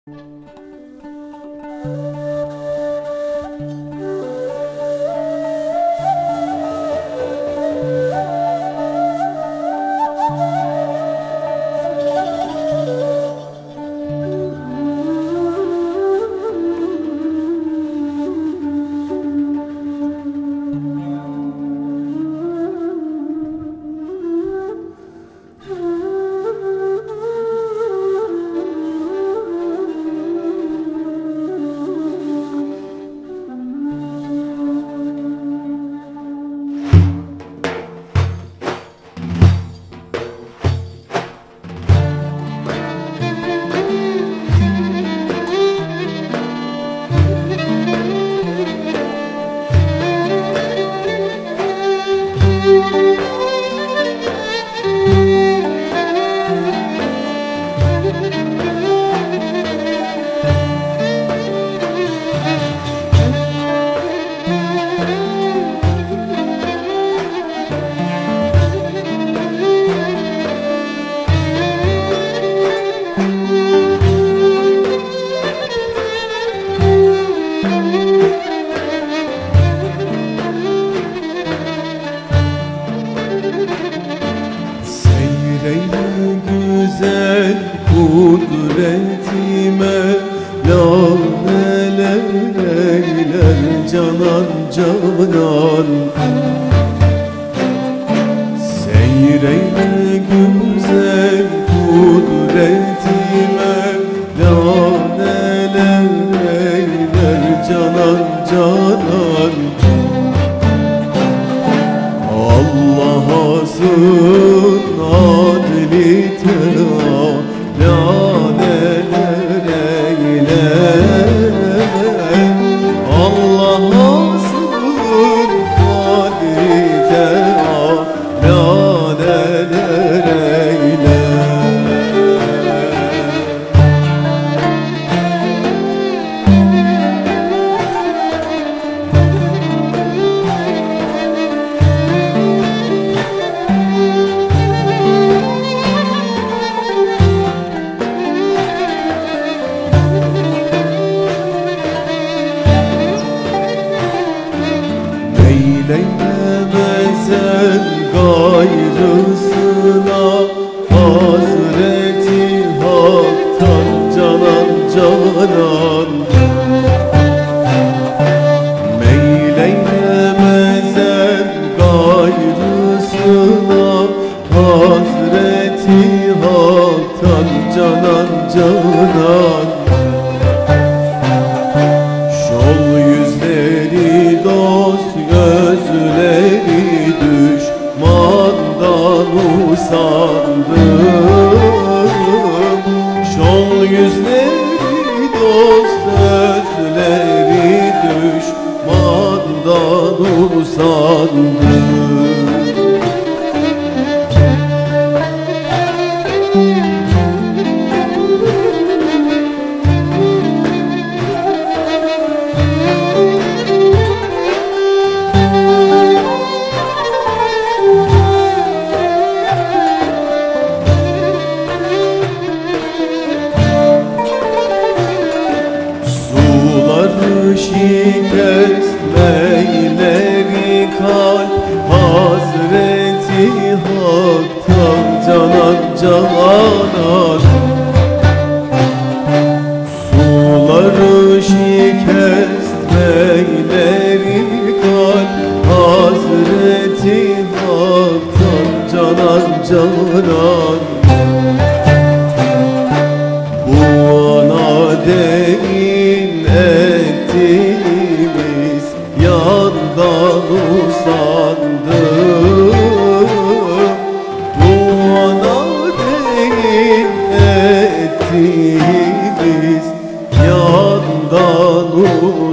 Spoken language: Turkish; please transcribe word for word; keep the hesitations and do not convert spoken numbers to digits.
Güzel kudretime laleler eyler canan canan. Seyreyle güzel kudretime laleler eyler canan canan. Allah'a sığın adli teâlâneler eyler. Allah'a sığın adli teâlâneler eyler. Eylemezen gayrısına Hazreti Hak'tan canan canan. Meyleylemezen gayrısına Hazreti Hak'tan canan canan. Şol yüzleri dost gözleri düşmandan usandım. Şol yüzleri dost gözleri düşmandan usandım. Şikest meyleri kal Hazreti Hak'tan canan canan. Suları şikest meyleri kal Hazreti Hak'tan canan canan. Bu ana değil ettiğimiz yandan usandım. Bu ana değil ettiğimiz yandan usandım.